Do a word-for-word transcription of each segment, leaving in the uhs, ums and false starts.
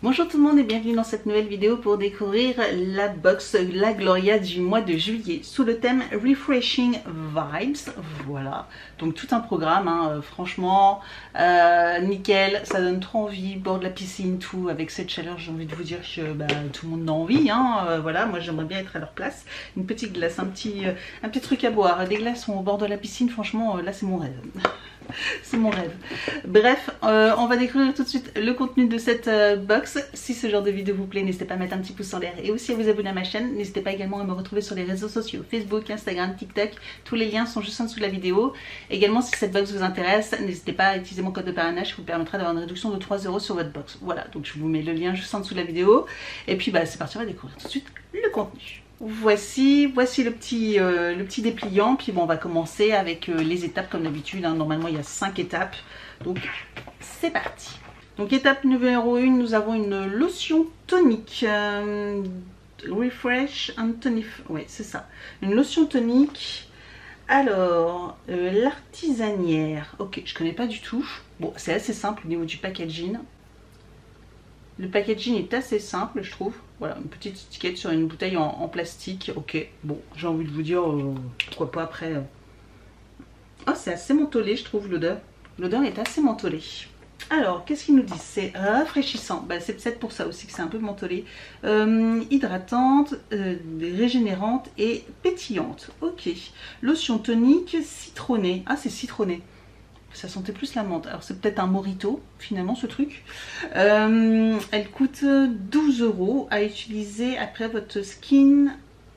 Bonjour tout le monde et bienvenue dans cette nouvelle vidéo pour découvrir la box La Gloria du mois de juillet sous le thème Refreshing Vibes. Voilà, donc tout un programme, hein, franchement, euh, nickel, ça donne trop envie, bord de la piscine, tout, avec cette chaleur, j'ai envie de vous dire que bah, tout le monde a envie, hein, euh, voilà, moi j'aimerais bien être à leur place. Une petite glace, un petit, euh, un petit truc à boire, des glaçons au bord de la piscine, franchement, euh, là c'est mon rêve. C'est mon rêve. Bref, euh, on va découvrir tout de suite le contenu de cette euh, box. Si ce genre de vidéo vous plaît, n'hésitez pas à mettre un petit pouce en l'air et aussi à vous abonner à ma chaîne. N'hésitez pas également à me retrouver sur les réseaux sociaux, Facebook, Instagram, TikTok. Tous les liens sont juste en dessous de la vidéo. Également, si cette box vous intéresse, n'hésitez pas à utiliser mon code de parrainage qui vous permettra d'avoir une réduction de trois euros sur votre box. Voilà, donc je vous mets le lien juste en dessous de la vidéo. Et puis, bah, c'est parti, on va découvrir tout de suite le contenu. Voici, voici le petit, euh, le petit dépliant, puis bon, on va commencer avec euh, les étapes comme d'habitude, hein. Normalement il y a cinq étapes, donc c'est parti. Donc étape numéro un, nous avons une lotion tonique, euh, Refresh and Tonif, oui c'est ça, une lotion tonique. Alors, euh, l'artisanière, ok, je connais pas du tout, bon c'est assez simple au niveau du packaging. Le packaging est assez simple, je trouve. Voilà, une petite étiquette sur une bouteille en, en plastique. Ok, bon, j'ai envie de vous dire, euh, pourquoi pas après. Euh... Oh, c'est assez mentholé, je trouve, l'odeur. L'odeur est assez mentholée. Alors, qu'est-ce qu'ils nous disent? C'est rafraîchissant. Bah, c'est peut-être pour ça aussi que c'est un peu mentholé. Euh, hydratante, euh, régénérante et pétillante. Ok. Lotion tonique citronnée. Ah, c'est citronné. Ça sentait plus la menthe. Alors c'est peut-être un mojito finalement ce truc. Euh, elle coûte douze euros à utiliser après votre skin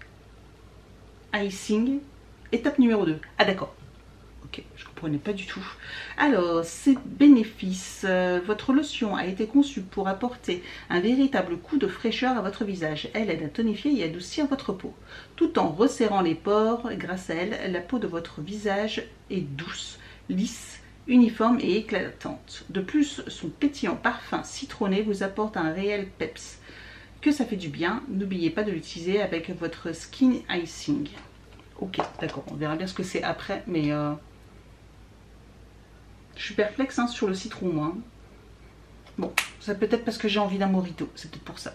icing. Étape numéro deux. Ah d'accord. Ok, je ne comprenais pas du tout. Alors, ses bénéfices. Euh, votre lotion a été conçue pour apporter un véritable coup de fraîcheur à votre visage. Elle aide à tonifier et adoucir votre peau. Tout en resserrant les pores, grâce à elle, la peau de votre visage est douce, lisse, uniforme et éclatante. De plus, son pétillant parfum citronné vous apporte un réel peps. Que ça fait du bien, n'oubliez pas de l'utiliser avec votre skin icing. Ok, d'accord, on verra bien ce que c'est après, mais euh, je suis perplexe hein, sur le citron, moi. Bon, ça peut être parce que j'ai envie d'un mojito, c'est peut-être pour ça.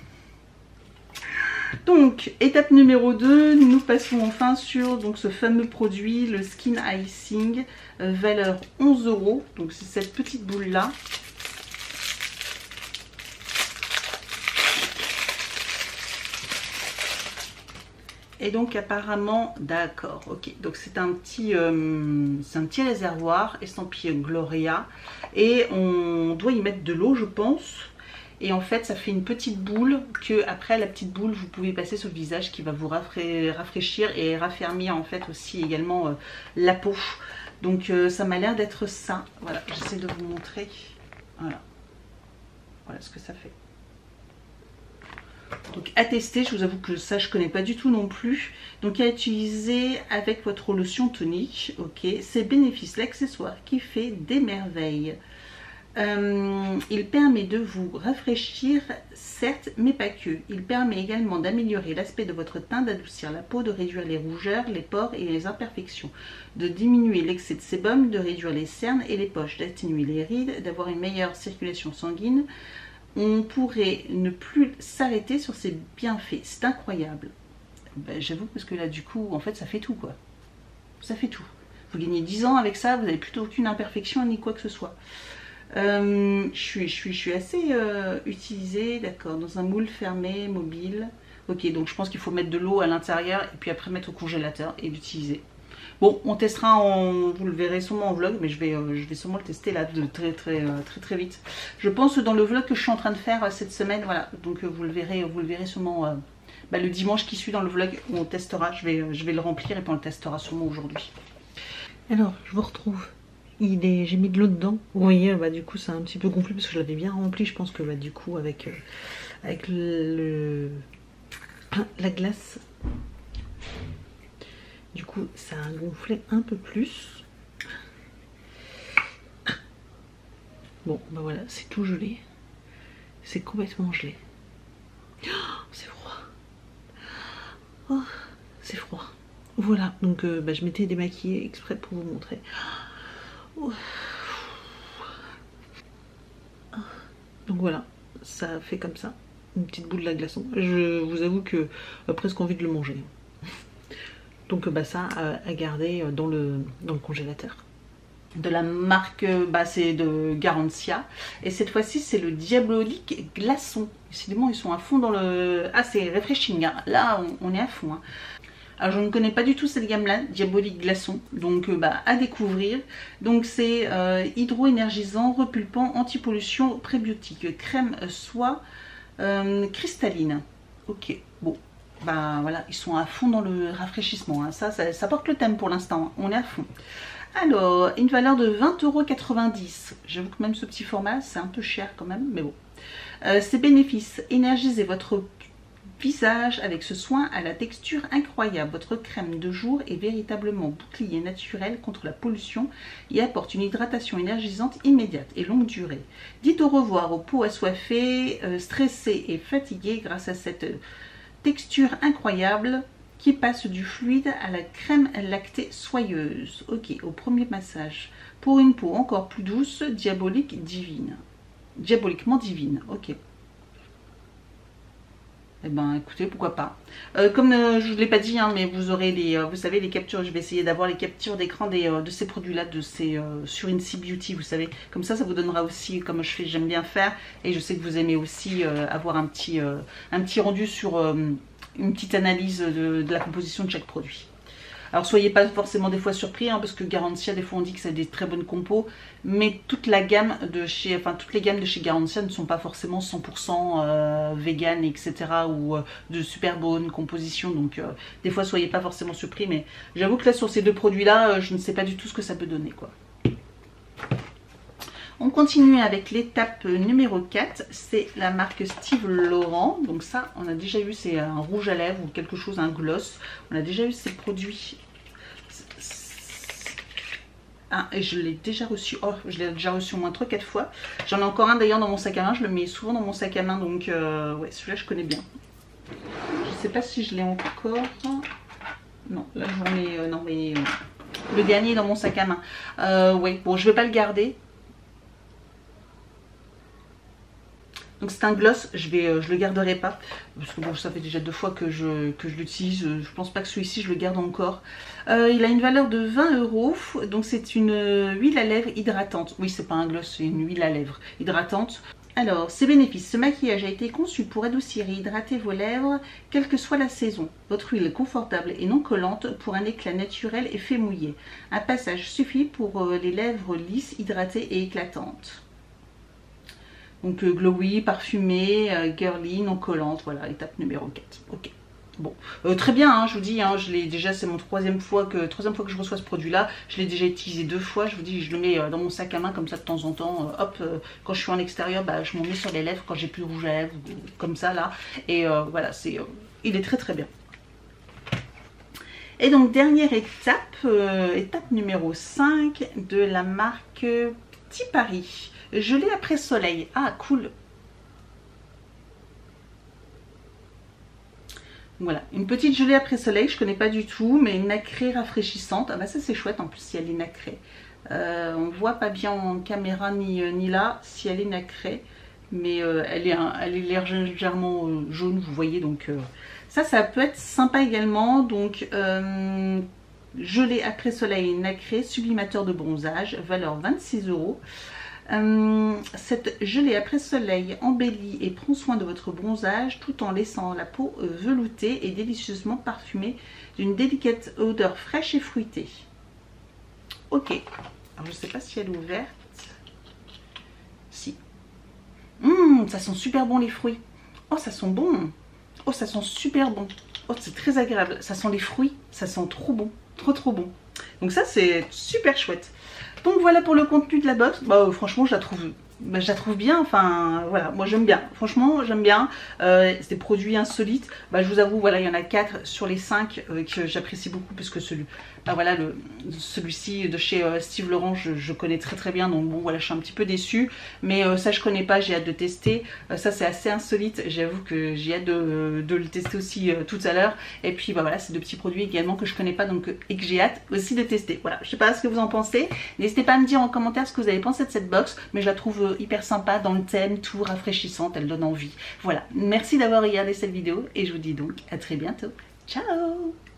Donc, étape numéro deux, nous passons enfin sur donc, ce fameux produit, le Skin Icing, euh, valeur onze euros. Donc, c'est cette petite boule-là. Et donc, apparemment, d'accord, ok. Donc, c'est un, euh, un petit réservoir estampillé Gloria. Et on doit y mettre de l'eau, je pense. Et en fait, ça fait une petite boule que après la petite boule, vous pouvez passer sur le visage qui va vous rafraîchir et raffermir en fait aussi également euh, la peau. Donc euh, ça m'a l'air d'être ça. Voilà, j'essaie de vous montrer. Voilà. Voilà ce que ça fait. Donc à tester, je vous avoue que ça je connais pas du tout non plus. Donc à utiliser avec votre lotion tonique. Ok, c'est bénéfice, l'accessoire qui fait des merveilles. Euh, il permet de vous rafraîchir, certes, mais pas que. Il permet également d'améliorer l'aspect de votre teint, d'adoucir la peau, de réduire les rougeurs, les pores et les imperfections, de diminuer l'excès de sébum, de réduire les cernes et les poches, d'atténuer les rides, d'avoir une meilleure circulation sanguine. On pourrait ne plus s'arrêter sur ces bienfaits. C'est incroyable. Ben, j'avoue parce que là, du coup, en fait, ça fait tout, quoi. Ça fait tout. Vous gagnez dix ans avec ça, vous n'avez plutôt aucune imperfection ni quoi que ce soit. Euh, je, suis, je, suis, je suis assez euh, utilisée, d'accord, dans un moule fermé, mobile. Ok, donc je pense qu'il faut mettre de l'eau à l'intérieur et puis après mettre au congélateur et l'utiliser. Bon, on testera, en, vous le verrez sûrement en vlog, mais je vais, euh, je vais sûrement le tester là de très très très très, très vite. Je pense dans le vlog que je suis en train de faire euh, cette semaine, voilà, donc euh, vous le verrez, vous le verrez sûrement euh, bah, le dimanche qui suit dans le vlog où on testera. Je vais, euh, je vais le remplir et puis on le testera sûrement aujourd'hui. Alors, je vous retrouve. J'ai mis de l'eau dedans. Vous voyez, bah, du coup, c'est un petit peu gonflé parce que je l'avais bien rempli. Je pense que bah, du coup, avec, euh, avec le, le, la glace, du coup, ça a gonflé un peu plus. Bon, bah voilà, c'est tout gelé. C'est complètement gelé. Oh, c'est froid. Oh, c'est froid. Voilà, donc euh, bah, je m'étais démaquillée exprès pour vous montrer. Donc voilà, ça fait comme ça, une petite boule de glaçon. Je vous avoue que euh, presque envie de le manger. Donc bah ça à, à garder dans le, dans le congélateur. De la marque, bah, c'est de Garancia. Et cette fois-ci, c'est le Diabolique Glaçon. Décidément, ils sont à fond dans le... Ah, c'est refreshing, hein. Là, on, on est à fond. Hein. Alors, je ne connais pas du tout cette gamme-là, Diabolique Glaçon. Donc, euh, bah, à découvrir. Donc, c'est euh, hydro-énergisant, repulpant, anti-pollution, prébiotique, crème soie euh, cristalline. Ok, bon. Bah voilà, ils sont à fond dans le rafraîchissement. Hein. Ça, ça, ça porte le thème pour l'instant. Hein. On est à fond. Alors, une valeur de vingt euros quatre-vingt-dix. J'avoue que même ce petit format, c'est un peu cher quand même, mais bon. Euh, ses bénéfices: énergisez votre visage avec ce soin à la texture incroyable. Votre crème de jour est véritablement bouclier naturel contre la pollution et apporte une hydratation énergisante immédiate et longue durée. Dites au revoir aux peaux assoiffées, euh, stressées et fatiguées grâce à cette texture incroyable qui passe du fluide à la crème lactée soyeuse. Ok, au premier massage. Pour une peau encore plus douce, diabolique divine. Diaboliquement divine, ok. Eh ben écoutez, pourquoi pas. Euh, comme euh, je ne vous l'ai pas dit, hein, mais vous aurez les, euh, vous savez, les captures, je vais essayer d'avoir les captures d'écran des, euh, de ces produits-là, de ces euh, sur Incy Beauty, vous savez. Comme ça, ça vous donnera aussi, comme je fais, j'aime bien faire. Et je sais que vous aimez aussi euh, avoir un petit, euh, un petit rendu sur euh, une petite analyse de, de la composition de chaque produit. Alors soyez pas forcément des fois surpris, hein, parce que Garancia, des fois on dit que ça a des très bonnes compos, mais toute la gamme de chez, enfin toutes les gammes de chez Garancia ne sont pas forcément cent pour cent euh, vegan, et cetera ou euh, de super bonne composition. Donc euh, des fois soyez pas forcément surpris, mais j'avoue que là sur ces deux produits-là, euh, je ne sais pas du tout ce que ça peut donner, quoi. On continue avec l'étape numéro quatre, c'est la marque Steve Laurent. Donc ça, on a déjà eu, c'est un rouge à lèvres ou quelque chose, un gloss. On a déjà eu ces produits. Ah, et je l'ai déjà reçu, oh, je l'ai déjà reçu au moins trois quatre fois. J'en ai encore un d'ailleurs dans mon sac à main, je le mets souvent dans mon sac à main, donc euh, ouais, celui-là je connais bien. Je ne sais pas si je l'ai encore. Non, là j'en ai, euh, non mais euh, le dernier est dans mon sac à main. Euh, ouais, bon, je vais pas le garder. Donc c'est un gloss, je vais, euh, je le garderai pas parce que bon, ça fait déjà deux fois que je, que je l'utilise. Je pense pas que celui-ci je le garde encore. Euh, il a une valeur de vingt euros. Donc c'est une huile à lèvres hydratante. Oui, c'est pas un gloss, c'est une huile à lèvres hydratante. Alors, ses bénéfices. Ce maquillage a été conçu pour adoucir et hydrater vos lèvres, quelle que soit la saison. Votre huile est confortable et non collante pour un éclat naturel et fait mouiller. Un passage suffit pour euh, les lèvres lisses, hydratées et éclatantes. Donc euh, glowy, parfumé, euh, girly, non collante, voilà, étape numéro quatre. Ok, bon, euh, très bien, hein, je vous dis, hein, je l'ai déjà, c'est mon troisième fois que troisième fois que je reçois ce produit-là. Je l'ai déjà utilisé deux fois. Je vous dis, je le mets euh, dans mon sac à main comme ça de temps en temps. Euh, hop, euh, quand je suis en extérieur, bah, je m'en mets sur les lèvres quand j'ai plus de rouge à lèvres, euh, comme ça là. Et euh, voilà, c'est, euh, il est très très bien. Et donc dernière étape, euh, étape numéro cinq de la marque Petit Paris. Gelée après soleil. Ah, cool. Voilà, une petite gelée après soleil, je connais pas du tout, mais une nacrée rafraîchissante. Ah bah ça c'est chouette en plus si elle est nacrée. Euh, on voit pas bien en caméra ni, ni là si elle est nacrée, mais euh, elle est, un, elle est légèrement euh, jaune, vous voyez, donc euh, ça, ça peut être sympa également. Donc euh, gelée après soleil nacrée, sublimateur de bronzage, valeur vingt-six euros. Euh, cette gelée après soleil embellit et prend soin de votre bronzage tout en laissant la peau veloutée et délicieusement parfumée d'une délicate odeur fraîche et fruitée. Ok, alors je ne sais pas si elle est ouverte. Si. Mmh, ça sent super bon les fruits. Oh, ça sent bon. Oh, ça sent super bon. Oh, c'est très agréable. Ça sent les fruits. Ça sent trop bon. Trop trop bon. Donc ça, c'est super chouette. Donc voilà pour le contenu de la box. Bah, franchement, je la trouve, bah, je la trouve bien. Enfin, voilà, moi j'aime bien. Franchement, j'aime bien. Euh, c'est des produits insolites. Bah, je vous avoue, voilà, il y en a quatre sur les cinq euh, que j'apprécie beaucoup parce que celui, bah, voilà, le, celui-ci de chez euh, Steve Laurent, je, je connais très très bien. Donc bon, voilà, je suis un petit peu déçue. Mais euh, ça, je connais pas. J'ai hâte de tester. Euh, ça, c'est assez insolite. J'avoue que j'ai hâte de, de le tester aussi euh, tout à l'heure. Et puis, bah voilà, c'est de petits produits également que je connais pas, donc et que j'ai hâte aussi de tester. Voilà, je sais pas ce que vous en pensez. N'hésitez pas à me dire en commentaire ce que vous avez pensé de cette box, mais je la trouve trouve hyper sympa dans le thème, tout rafraîchissante, elle donne envie. Voilà, merci d'avoir regardé cette vidéo et je vous dis donc à très bientôt. Ciao!